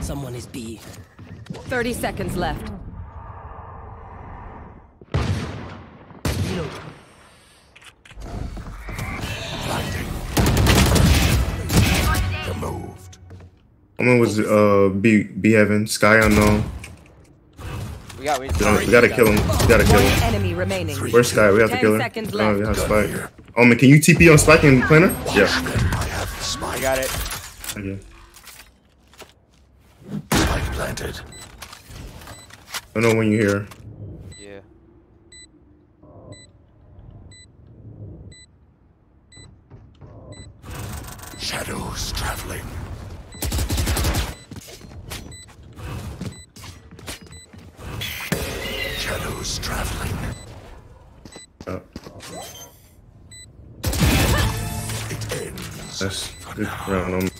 Someone is B. 30 seconds left. Removed. Omen was B heaven. Sky unknown. We gotta kill him. We gotta kill him. Enemy remaining. Where's Sky? We have to 10 kill her. seconds Oh, left. we have Spike. Omen, can you TP on Spike and planner? Yeah. I have the spike. I got it. Okay. Spike planted. I know when you're here. Yeah. Shadows traveling. Shadows traveling. It ends. That's good round.